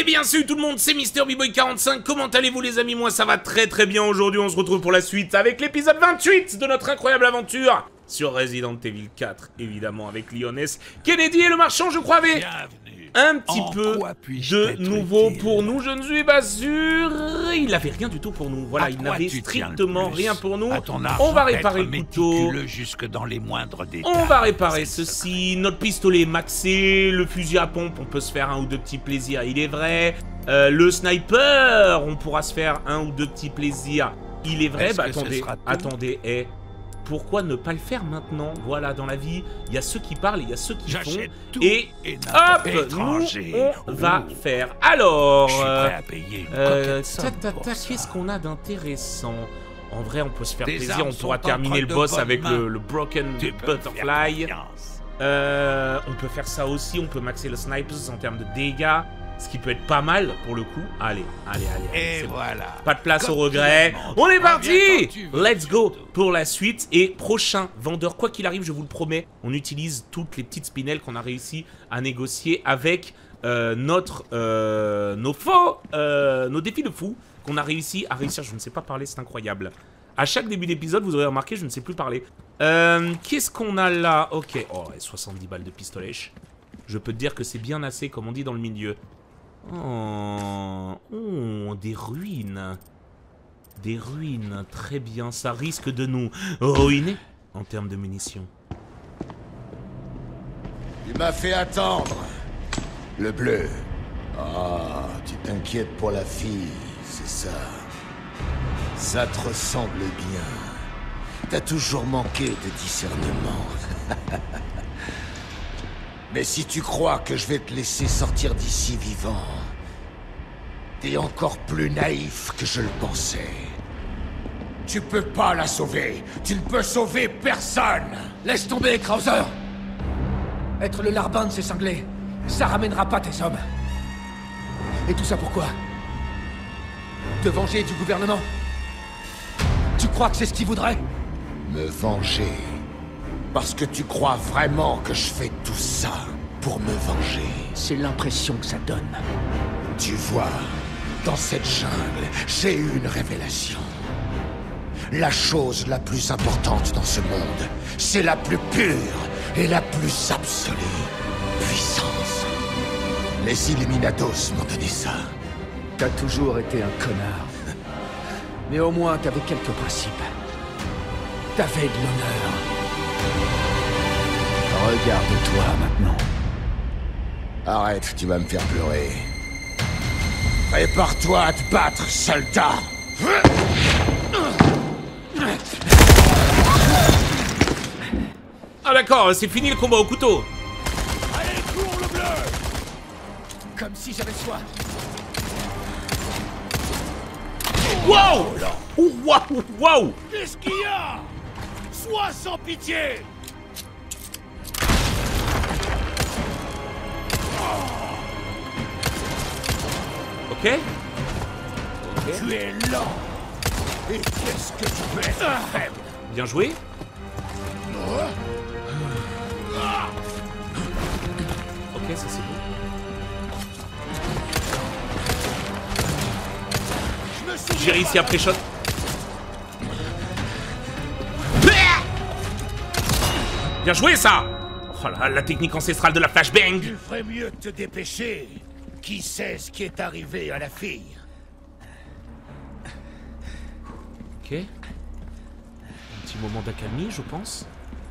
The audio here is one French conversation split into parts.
Eh bien salut tout le monde, c'est MrBboy45, comment allez-vous les amis? Moi ça va très très bien. Aujourd'hui on se retrouve pour la suite avec l'épisode 28 de notre incroyable aventure sur Resident Evil 4, évidemment avec Leon-S, Kennedy et le marchand, je crois, avait un petit peu de nouveau pour nous. Je ne suis pas sûr. Il n'avait rien du tout pour nous. Voilà, il n'avait strictement rien pour nous. On va réparer le couteau. Jusque dans les moindres détails. On va réparer ceci. Notre pistolet est maxé. Le fusil à pompe, on peut se faire un ou deux petits plaisirs, il est vrai. Le sniper, on pourra se faire un ou deux petits plaisirs, il est vrai. Bah attendez, pourquoi ne pas le faire maintenant? Voilà, dans la vie, il y a ceux qui parlent et il y a ceux qui font. Et hop, nous, on va faire. Alors, qu'est-ce qu'on a d'intéressant? En vrai, on peut se faire plaisir, on pourra terminer le boss avec le Broken Butterfly. On peut faire ça aussi, on peut maxer le sniper en termes de dégâts. Ce qui peut être pas mal pour le coup. Allez. Et voilà. Pas de place au regret. On est parti. Let's go pour la suite. Et prochain vendeur, quoi qu'il arrive, je vous le promets, on utilise toutes les petites spinels qu'on a réussi à négocier avec nos défis de fou qu'on a réussi à réussir. Je ne sais pas parler, c'est incroyable. À chaque début d'épisode, vous aurez remarqué, je ne sais plus parler. Qu'est-ce qu'on a là? Ok. Oh, 70 balles de pistolet. Je peux te dire que c'est bien assez, comme on dit dans le milieu. Oh, des ruines. Des ruines, très bien. Ça risque de nous ruiner en termes de munitions. Tu m'as fait attendre. Le bleu. Ah, tu t'inquiètes pour la fille, c'est ça. Ça te ressemble bien. T'as toujours manqué de discernement. Mais si tu crois que je vais te laisser sortir d'ici vivant, t'es encore plus naïf que je le pensais. Tu peux pas la sauver. Tu ne peux sauver personne. Laisse tomber, Krauser. Être le larbin de ces cinglés, ça ramènera pas tes hommes. Et tout ça pourquoi? Te venger du gouvernement? Tu crois que c'est ce qu'ils voudraient? Me venger. Parce que tu crois vraiment que je fais tout ça pour me venger. C'est l'impression que ça donne. Tu vois, dans cette jungle, j'ai eu une révélation. La chose la plus importante dans ce monde, c'est la plus pure et la plus absolue puissance. Les Illuminatos m'ont donné ça. T'as toujours été un connard. Mais au moins t'avais quelques principes. T'avais de l'honneur. Regarde-toi maintenant. Arrête, tu vas me faire pleurer. Prépare-toi à te battre, soldat. Ah d'accord, c'est fini le combat au couteau. Allez, cours le bleu. Comme si j'avais soif. Wow! Wow! Qu'est-ce qu'il y a? Sois sans pitié. Ok. Tu es lent. Et qu'est-ce que tu peux être faible? Bien joué. Ok, ça c'est bon. J'ai réussi à pré-shot. Bien joué ça. Oh là, la technique ancestrale de la flashbang. Tu ferais mieux de te dépêcher. Qui sait ce qui est arrivé à la fille? Ok. Un petit moment d'accalmie, je pense.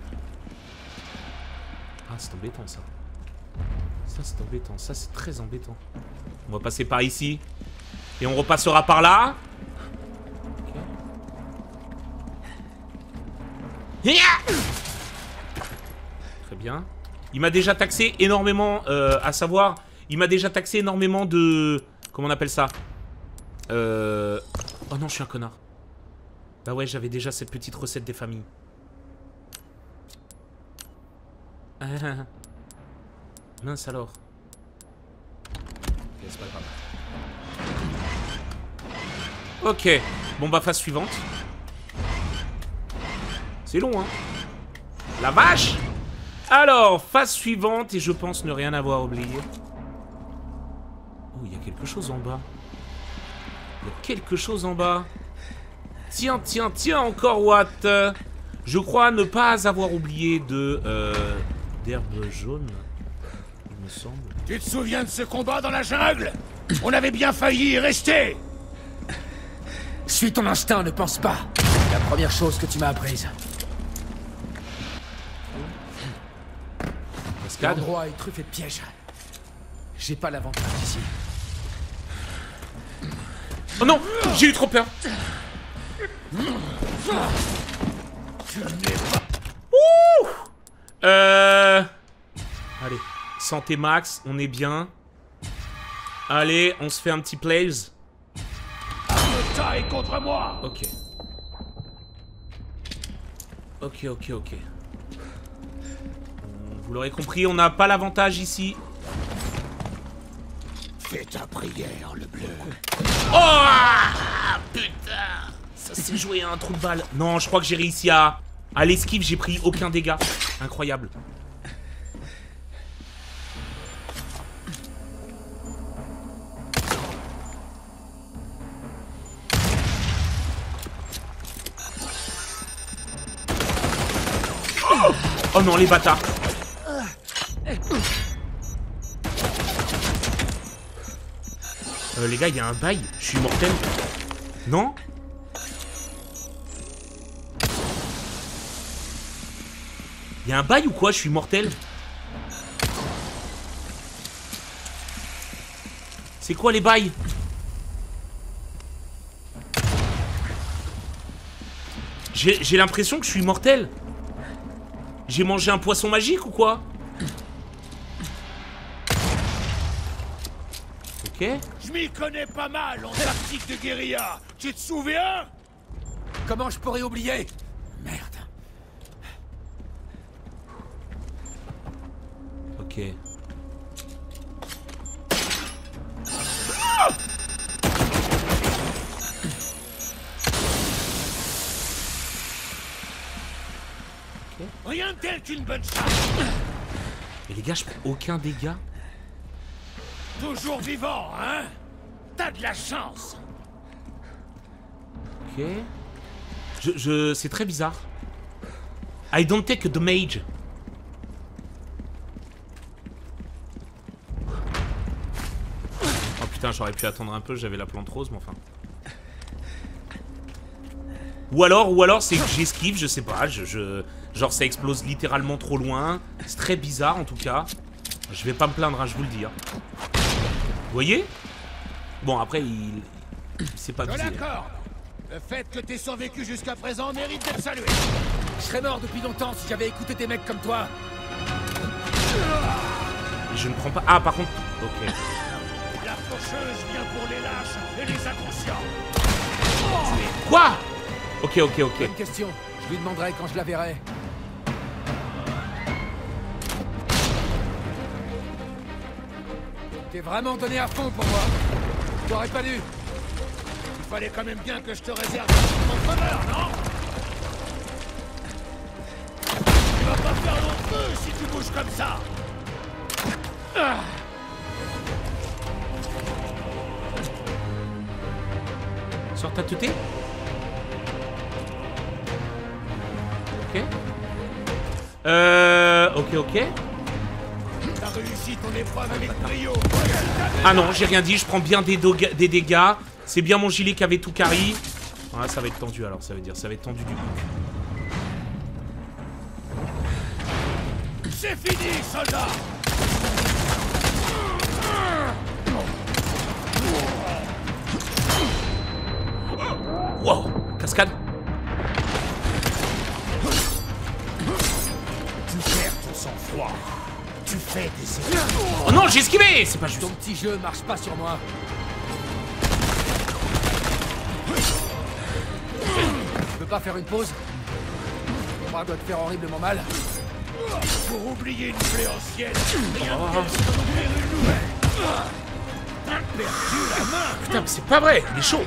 Ah, c'est embêtant ça. Ça, c'est embêtant. Ça, c'est très embêtant. On va passer par ici. Et on repassera par là. Okay. Très bien. Il m'a déjà taxé énormément, à savoir... Il m'a déjà taxé énormément de... Comment on appelle ça? Oh non, je suis un connard. Bah ouais, j'avais déjà cette petite recette des familles. Mince alors. Ok, c'est pas grave. Ok. Bon bah, phase suivante. C'est long, hein. La vache! Alors, phase suivante, et je pense ne rien avoir oublié. il y a quelque chose en bas. Il y a quelque chose en bas. Tiens, tiens, tiens, encore Watt. Je crois ne pas avoir oublié de... d'herbe jaune. Il me semble. Tu te souviens de ce combat dans la jungle? On avait bien failli y rester. Suis ton instinct, ne pense pas. La première chose que tu m'as apprise. Cascade. L'endroit est truffé de pièges. J'ai pas l'avantage ici. Oh non, j'ai eu trop peur. Ouh. Allez, santé max, on est bien. Allez, on se fait un petit plays. Taille contre moi. Ok. Ok, ok, ok. Vous l'aurez compris, on n'a pas l'avantage ici. Fais ta prière, le bleu. Oh putain, ça s'est joué à un trou de balle. Non, je crois que j'ai réussi à l'esquive, j'ai pris aucun dégât. Incroyable. Oh non, les bâtards. Les gars, il y a un bail. Je suis mortel. Non? Il y a un bail ou quoi? Je suis mortel. C'est quoi les bails? J'ai l'impression que je suis mortel. J'ai mangé un poisson magique ou quoi? Ok. Je m'y connais pas mal en tactique de guérilla. Tu te souviens? Comment je pourrais oublier? Merde. Ok. Rien de tel qu'une bonne chance. Mais les gars, je prends aucun dégât. Toujours vivant, hein? T'as de la chance. Ok. C'est très bizarre. I don't take the mage. Oh putain, j'aurais pu attendre un peu, j'avais la plante rose, mais enfin. Ou alors c'est que j'esquive, je sais pas, genre ça explose littéralement trop loin. C'est très bizarre en tout cas. Je vais pas me plaindre, hein, je vous le dis. Hein. Vous voyez? Bon, après, il s'est pas visé. D'accord. Le fait que t'aies survécu jusqu'à présent mérite d'être salué. Je serais mort depuis longtemps si j'avais écouté des mecs comme toi. Je ne prends pas... Ah, par contre... Ok. La faucheuse vient pour les lâches et les inconscients. Quoi? Ok, ok, ok. Bonne question. Je lui demanderai quand je la verrai. T'es vraiment donné à fond pour moi. T'aurais pas dû. Il fallait quand même bien que je te réserve mon bonheur, non? Tu vas pas faire long feu si tu bouges comme ça. Sors ta teuté. Ok. Ok, ok. T'as réussi ton épreuve avec brio. Ah non, j'ai rien dit, je prends bien des dégâts. C'est bien mon gilet qui avait tout carry. Ah, ça va être tendu alors, ça veut dire. Ça va être tendu du coup. C'est fini, soldat. Wow, cascade. Tu perds ton sang-froid. Tu fais des erreurs. Oh non, j'ai esquivé. C'est pas juste. Ton petit jeu marche pas sur moi. Tu peux pas faire une pause? Ton bras doit te faire horriblement mal. Pour oublier une plaie ancienne, rien de tel que d'en ouvrir une nouvelle. T'as perdu la main. Putain, mais c'est pas vrai, il est chaud.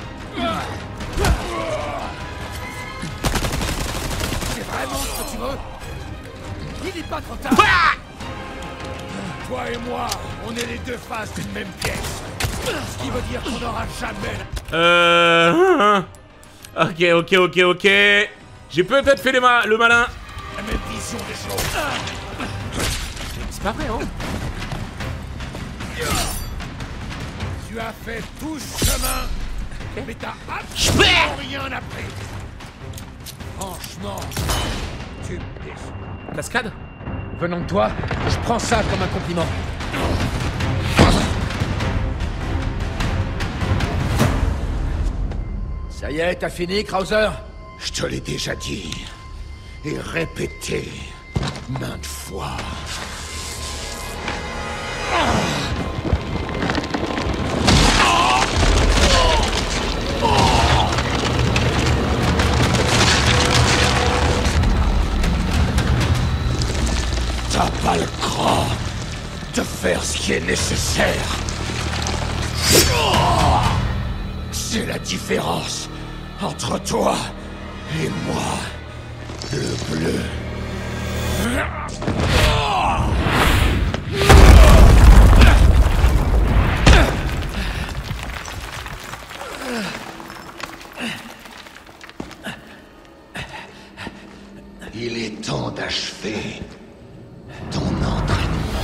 C'est vraiment ce que tu veux? Il est pas trop tard. Ah! Toi et moi, on est les deux faces d'une même pièce. Ce qui veut dire qu'on n'aura jamais... Ok. J'ai peut-être fait le malin. la même vision des choses. C'est pas vrai, hein. Tu as fait tout ce chemin, mais t'as absolument rien appris. Franchement, tu me déçois. Cascade. Venant de toi, je prends ça comme un compliment. Ça y est, t'as fini, Krauser? Je te l'ai déjà dit et répété maintes fois. T'as pas le cran de faire ce qui est nécessaire. C'est la différence entre toi et moi, le bleu. Il est temps d'achever ton entraînement.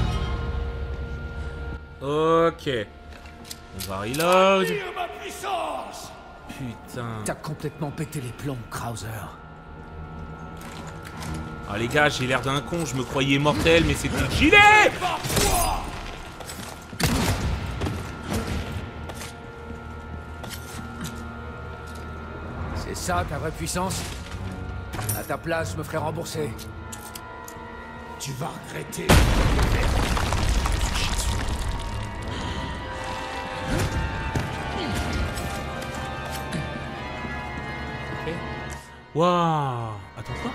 Ok. On va reload. Tire ma puissance. Putain. T'as complètement pété les plombs, Krauser. Ah les gars, j'ai l'air d'un con, je me croyais mortel, mais c'était le gilet. C'est ça ta vraie puissance? À ta place, je me ferai rembourser. Tu vas regretter. Waouh. Attends quoi?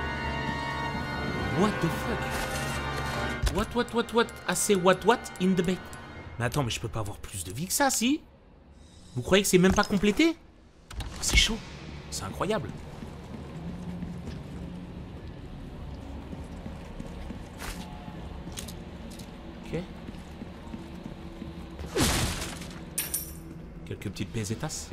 What the fuck? What? Ah c'est what in the bait? Mais attends, mais je peux pas avoir plus de vie que ça, si? Vous croyez que c'est même pas complété? C'est chaud. C'est incroyable. Ok. Quelques petites pesetas.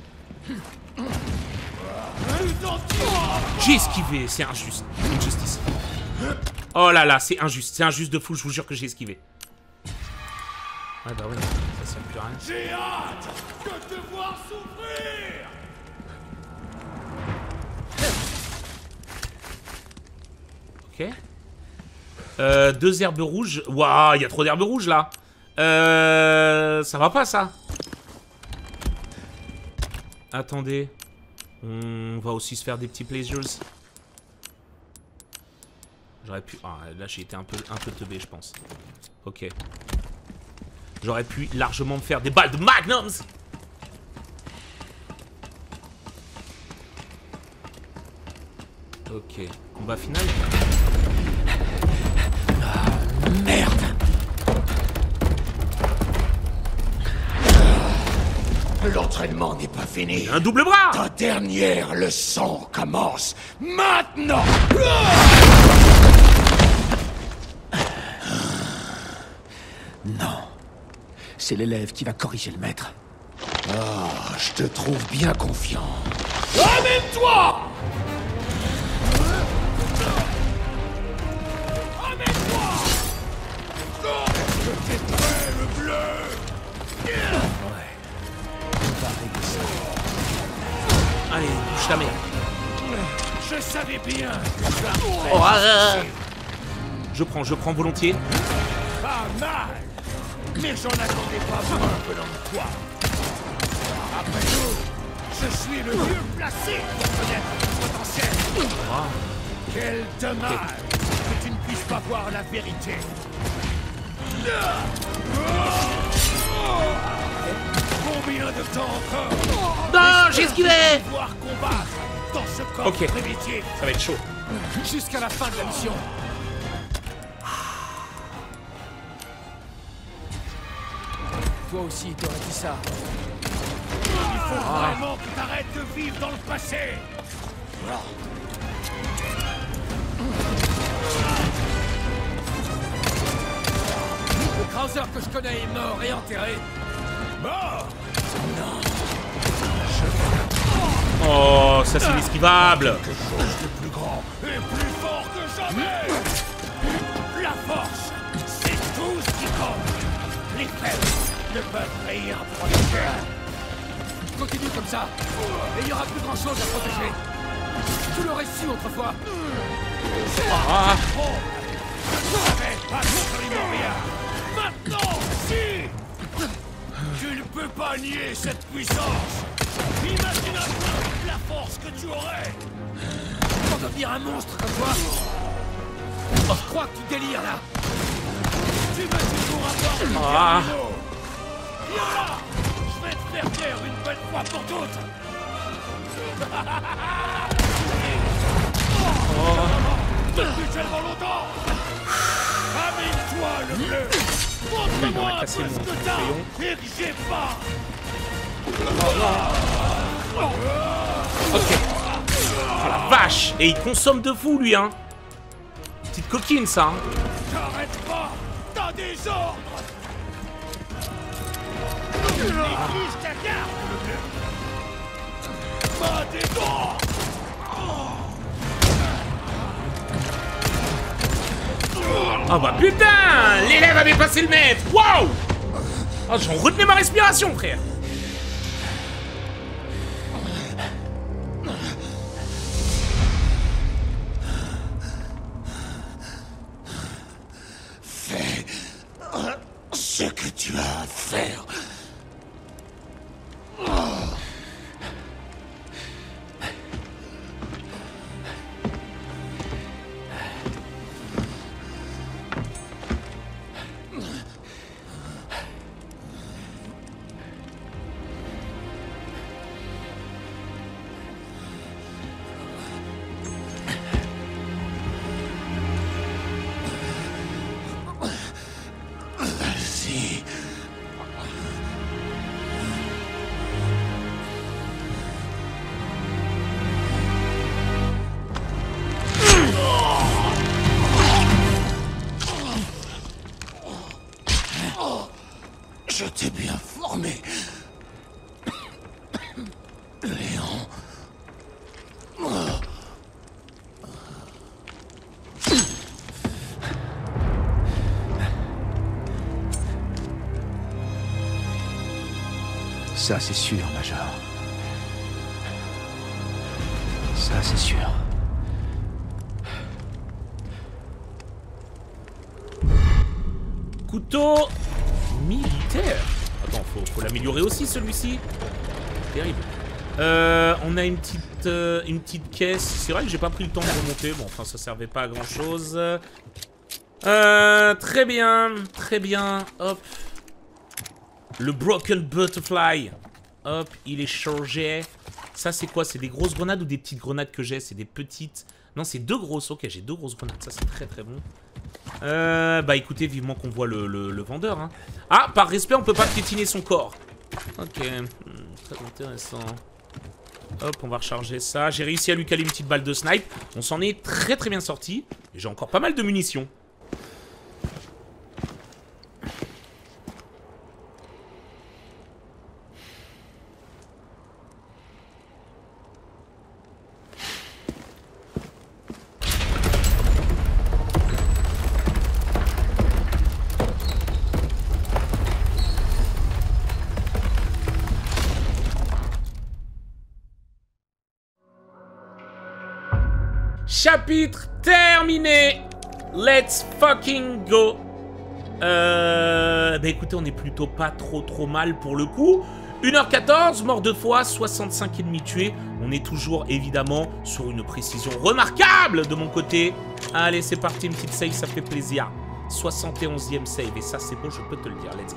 J'ai esquivé, c'est injuste. Injustice. Oh là là, c'est injuste de fou, je vous jure que j'ai esquivé. Ouais bah ouais, ça sert plus à rien. J'ai hâte de te voir souffrir. Ok. 2 herbes rouges. Waouh, il y a trop d'herbes rouges là. Ça va pas ça. Attendez. On va aussi se faire des petits pleasures. J'aurais pu... Ah, là j'ai été un peu teubé je pense. Ok. J'aurais pu largement me faire des balles de magnums. Ok. Combat final. Ah, merde. L'entraînement n'est pas fini. Un double bras. Ta dernière leçon commence maintenant. Non. C'est l'élève qui va corriger le maître. Ah, je te trouve bien confiant. Amène-toi. Je t'étreins le bleu. Allez, bouge ta mère. Je savais bien. Oh, je prends volontiers. Pas mal. Mais j'en attendais pas moins venant de toi. Après tout, je suis le mieux placé pour connaître ton potentiel. Quel dommage que tu ne puisses pas voir la vérité. Combien de temps encore? Non, j'ai esquivé. Pouvoir combattre dans ce corps Ok. primitif. Ça va être chaud. Jusqu'à la fin de la mission. Toi aussi, t'aurais dit ça. Il faut vraiment que t'arrêtes de vivre dans le passé. Le Krauser que je connais est mort et enterré. Mort. Oh, ça c'est inesquivable. Quelque chose de plus grand et plus fort que jamais. La force, c'est tout ce qui compte. Les faibles ne peuvent rien protéger. Continue comme ça, et il y aura plus grand chose à protéger. Tu l'aurais su autrefois. Ah. Je ne savais absolument rien. Maintenant, si. Tu ne peux pas nier cette puissance. Imagine un peu la force que tu aurais. Pour devenir un monstre comme toi. Oh, je crois que tu délires là. Tu veux toujours avoir le Ah. dernier mot. Viens là. Je vais te faire taire une bonne fois pour toutes. Depuis tellement longtemps. Amène-toi le bleu. Montre-moi un peu ce que t'as et que j'ai pas. Ok. Oh la vache. Et il consomme de fou lui hein. Petite coquine ça hein. T'arrêtes pas. T'as des ordres. Néglige ta garde, le bleu. Pas des dents. Oh bah putain. L'élève a dépassé le maître. Waouh. Oh, j'en retenais ma respiration frère. Fais ce que tu as à faire. Vas-y. Je t'ai bien formé. Léon. Ça, c'est sûr, Major. Ça, c'est sûr. Couteau militaire. Attends, faut l'améliorer aussi celui-ci. Terrible. On a une petite caisse. C'est vrai que j'ai pas pris le temps de remonter. Bon, enfin, ça servait pas à grand chose. Très bien, très bien. Hop. Le Broken Butterfly. Hop, il est chargé. Ça, c'est quoi? C'est des grosses grenades ou des petites grenades que j'ai? C'est des petites. Non, c'est deux grosses. Ok, j'ai deux grosses grenades. Ça, c'est très très bon. Bah écoutez, vivement qu'on voit le vendeur. Hein. Ah, par respect, on peut pas piétiner son corps. Ok, très intéressant. Hop, on va recharger ça. J'ai réussi à lui caler une petite balle de snipe. On s'en est très très bien sorti. Et j'ai encore pas mal de munitions. Chapitre terminé. Let's fucking go. Bah écoutez, on est plutôt pas trop mal pour le coup. 1h14, mort 2 fois, 65 ennemis tués. On est toujours évidemment sur une précision remarquable de mon côté. Allez, c'est parti, une petite save, ça fait plaisir. 71e save, et ça c'est beau, je peux te le dire. Let's go.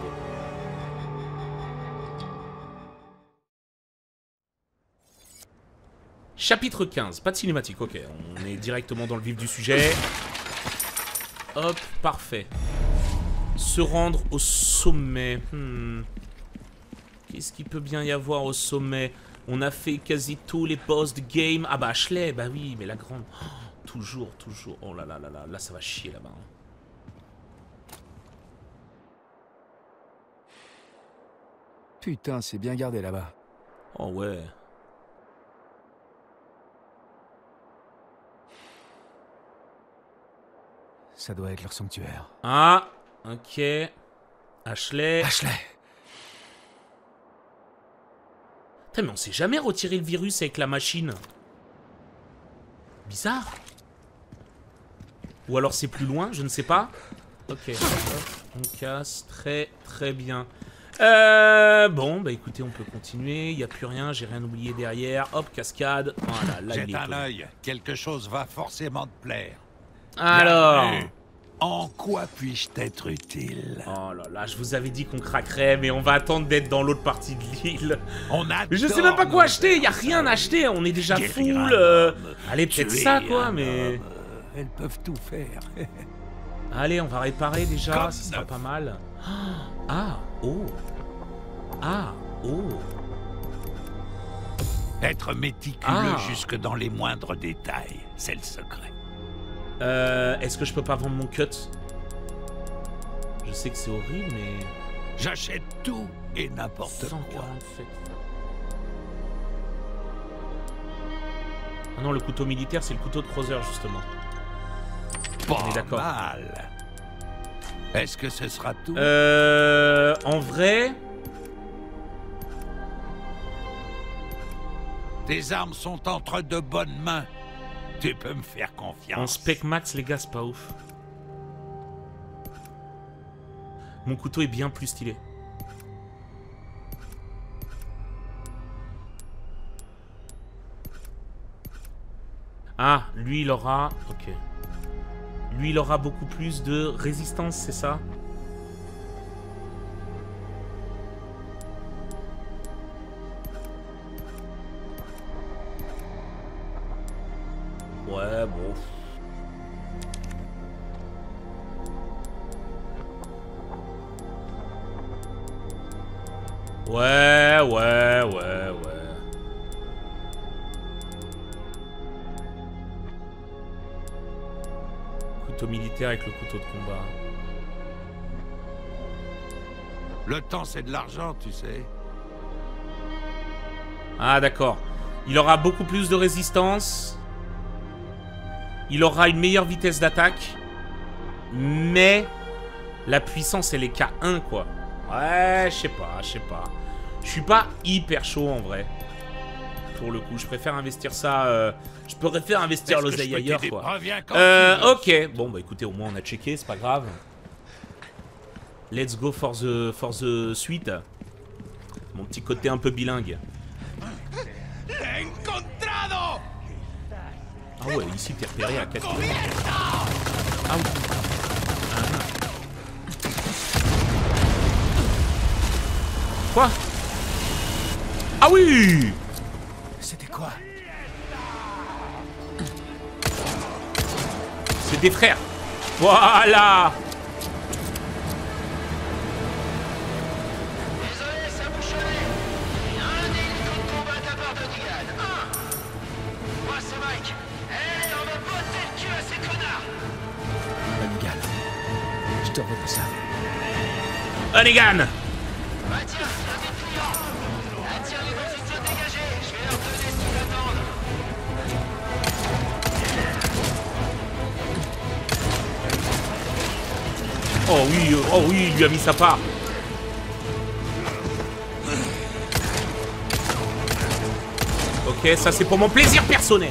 Chapitre 15, pas de cinématique, ok, on est directement dans le vif du sujet. Hop, parfait. Se rendre au sommet. Qu'est-ce qu'il peut bien y avoir au sommet? On a fait quasi tous les boss de game. Ah bah Ashley, bah oui, mais la grande... Oh, toujours. Oh là là là là, là ça va chier là-bas. Putain, c'est bien gardé là-bas. Oh ouais. Ça doit être leur sanctuaire. Ah, ok. Ashley. Ashley! Putain, mais on s'est jamais retiré le virus avec la machine. Bizarre. Ou alors c'est plus loin, je ne sais pas. Ok, on casse, très très bien. Bon, bah écoutez, on peut continuer. Il n'y a plus rien, j'ai rien oublié derrière. Hop, cascade. Voilà, là il est. Jette un œil, quelque chose va forcément te plaire. Alors. Bienvenue. En quoi puis-je t'être utile? Oh là là, je vous avais dit qu'on craquerait, mais on va attendre d'être dans l'autre partie de l'île. On a. Mais je sais même pas quoi acheter, il y a rien à acheter, on est déjà full. Allez, peut-être ça quoi, mais. Elles peuvent tout faire. Allez, on va réparer déjà, Comme ça sera neuf. pas mal. Ah, oh. Ah, oh. Être méticuleux Ah. jusque dans les moindres détails, c'est le secret. Est-ce que je peux pas vendre mon cut? Je sais que c'est horrible, mais... J'achète tout et n'importe quoi. 147. Ah non, le couteau militaire, c'est le couteau de Crozer, justement. Pas On est d'accord. mal. Est-ce que ce sera tout? En vrai... Tes armes sont entre de bonnes mains. Tu peux me faire confiance. En spec max, les gars, c'est pas ouf. Mon couteau est bien plus stylé. Ah, lui, il aura... Ok. Lui, il aura beaucoup plus de résistance, c'est ça? Ouais, bon... Ouais. Couteau militaire avec le couteau de combat. Le temps, c'est de l'argent, tu sais. Ah, d'accord. Il aura beaucoup plus de résistance. Il aura une meilleure vitesse d'attaque. Mais... la puissance, elle est qu'à 1, quoi. Ouais, je sais pas. Je suis pas hyper chaud, en vrai. Pour le coup, je préfère investir ça... je préfère investir Est-ce que l'oseille je peux ailleurs, t'aider? quoi. Reviens quand tu veux. Ok. Bon, bah écoutez, au moins on a checké, c'est pas grave. Let's go for the suite. Mon petit côté un peu bilingue. Encontrado! Ah ouais, ici t'es repéré à 4 km. Ah oui. Quoi? Ah oui! C'était quoi? C'est des frères. Voilà! Désolé, ça bouchonnait. Il y a un hélico de combat de la part de Negan. Moi, c'est Mike. Allez, on va botter le cul à ces connards. Amigal. Je te redis ça. Hunnigan! Bah tiens, il y a des clients. Attire les positions dégagées. Je vais leur donner ce qu'ils attendent. Oh oui, il lui a mis sa part. Ok, ça c'est pour mon plaisir personnel.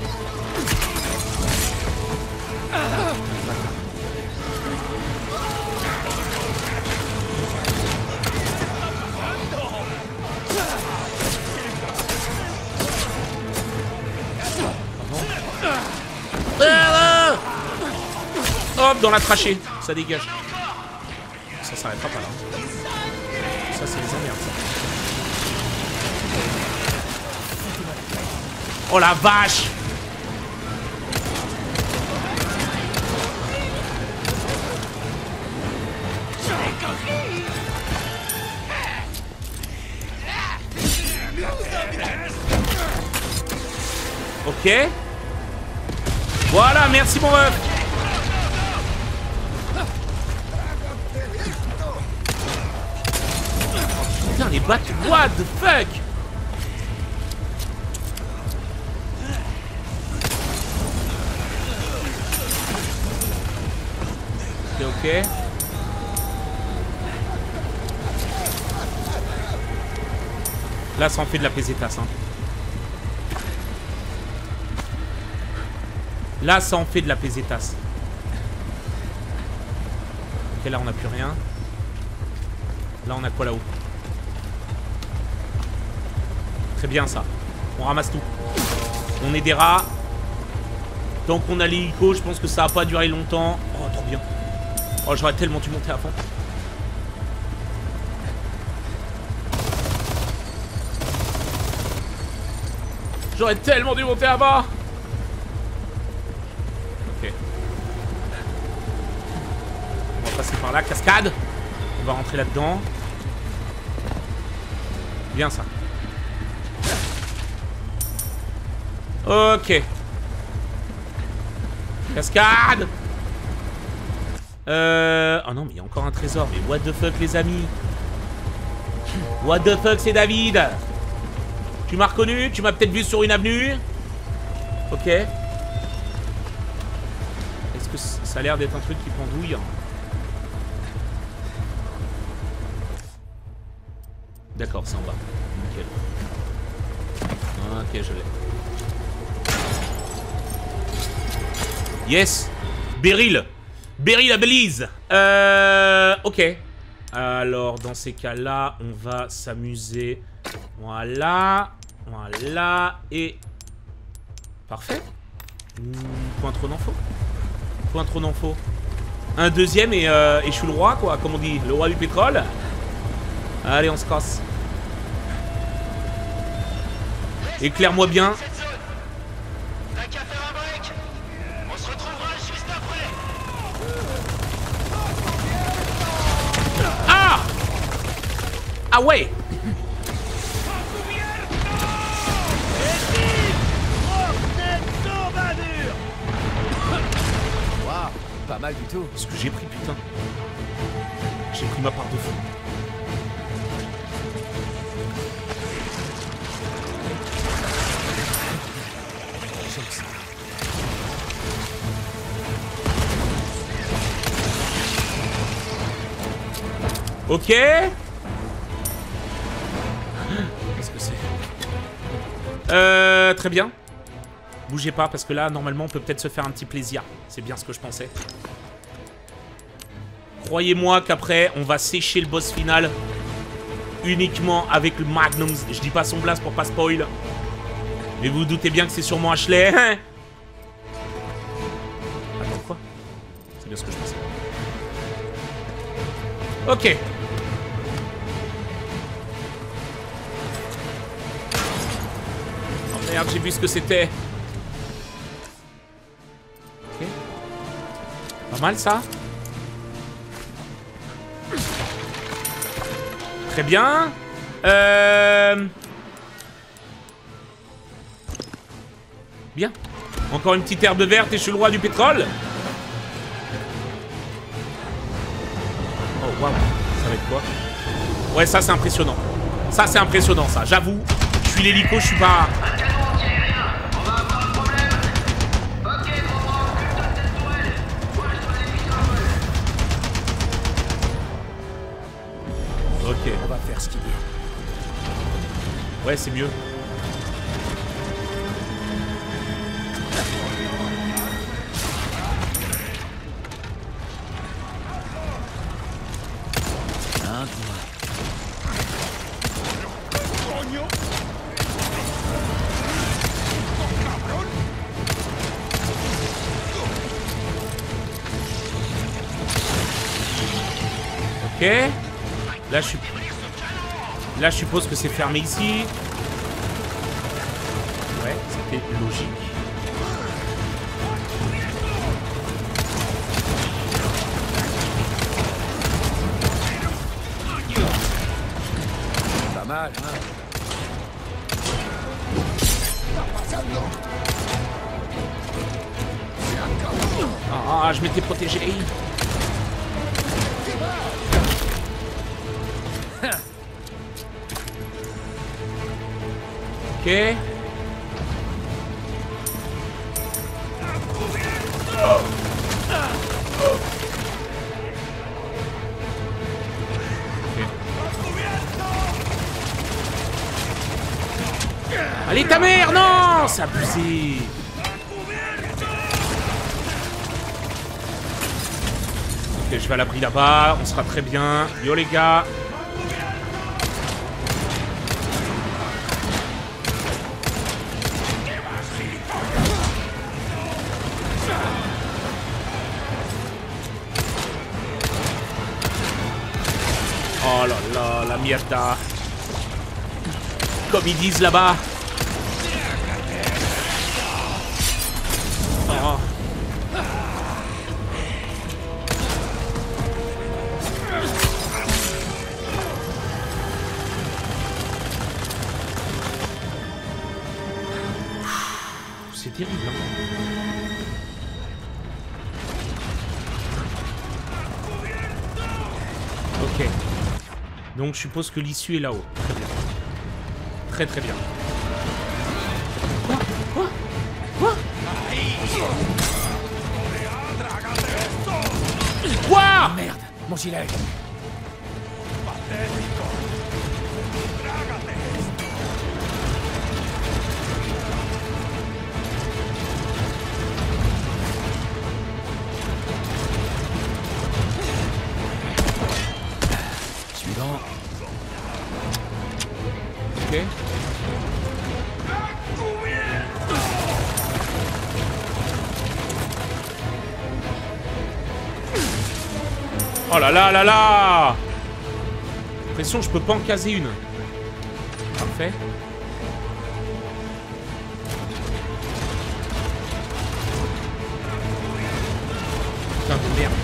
Hop, dans la trachée, ça dégage. Ça s'arrêtera pas là. Ça c'est les emmerdes. Ça. Oh la vache! Ok. Voilà, merci mon ref. Putain, Et bat... What the fuck? Ok, ok. Là, ça en fait de la pesetas, hein. Là, ça en fait de la pesetas. Ok, là, on n'a plus rien. Là, on a quoi là-haut? Très bien, ça. On ramasse tout. On est des rats. Tant qu'on a l'hélico, je pense que ça va pas durer longtemps. Oh, trop bien. Oh, j'aurais tellement dû monter à fond. J'aurais tellement dû monter à bas. Ok. On va passer par là. Cascade. On va rentrer là-dedans. Bien ça. Ok. Cascade. Oh non, mais il y a encore un trésor. Mais what the fuck, les amis? What the fuck, c'est David? Tu m'as reconnu? Tu m'as peut-être vu sur une avenue? Ok. Est-ce que ça a l'air d'être un truc qui pendouille? D'accord, c'est en bas. Nickel. Ok, je l'ai. Yes. Beryl. Beryl à Belize. Ok. Alors, dans ces cas-là, on va s'amuser. Voilà. Voilà. Et... Parfait. Point trop d'infos. Point trop d'infos. Un deuxième et je suis le roi, quoi. Comme on dit, le roi du pétrole. Allez, on se casse. Éclaire-moi bien. Ah! Ah ouais! Waouh, pas mal du tout. Ce que j'ai pris, putain. J'ai pris ma part de fou. Ok. Qu'est-ce que c'est? Très bien. Bougez pas parce que là, normalement, on peut peut-être se faire un petit plaisir. C'est bien ce que je pensais. Croyez-moi qu'après, on va sécher le boss final uniquement avec le Magnum. Je dis pas son blast pour pas spoil. Mais vous vous doutez bien que c'est sûrement Ashley. Attends, quoi? C'est bien ce que je pensais. Ok. Oh merde, j'ai vu ce que c'était. Ok. Pas mal ça. Très bien. Bien. Encore une petite herbe verte et je suis le roi du pétrole. Oh waouh. Ça va être quoi? Ouais, ça c'est impressionnant. Ça c'est impressionnant, ça. J'avoue. Je suis l'hélico, je suis pas... Ok. On va faire ce qu'il dit. Ouais, c'est mieux. Ok. Là, je suppose que c'est fermé ici. Ouais, c'était logique. Pas mal, hein? Ah, je m'étais protégé. Ok. Allez ta mère, non, c'est abusé. Ok, je vais à l'abri là-bas, on sera très bien. Yo les gars. Oh là là, la mierda. Comme ils disent là-bas. Oh. C'est terrible, hein. Ok. Donc je suppose que l'issue est là-haut. Très bien. Très très bien. Quoi? Quoi? Quoi? Quoi? Merde, mon gilet. Suivant. Ok. Oh là là là là! J'ai l'impression que je peux pas en caser une. Parfait. Putain de merde.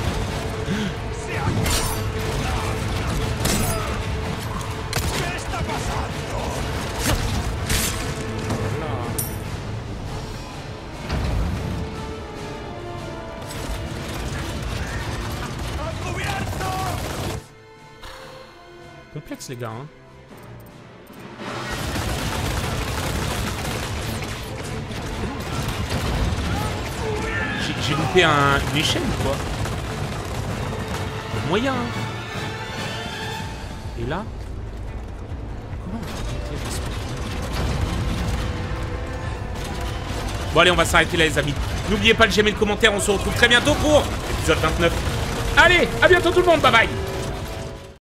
Complexe les gars, hein. J'ai loupé une échelle ou quoi? Moyen, hein. Et là? Comment on va monter là? Bon allez, on va s'arrêter là les amis. N'oubliez pas de j'aimer le commentaire, on se retrouve très bientôt pour l'épisode 29. Allez, à bientôt tout le monde, bye bye.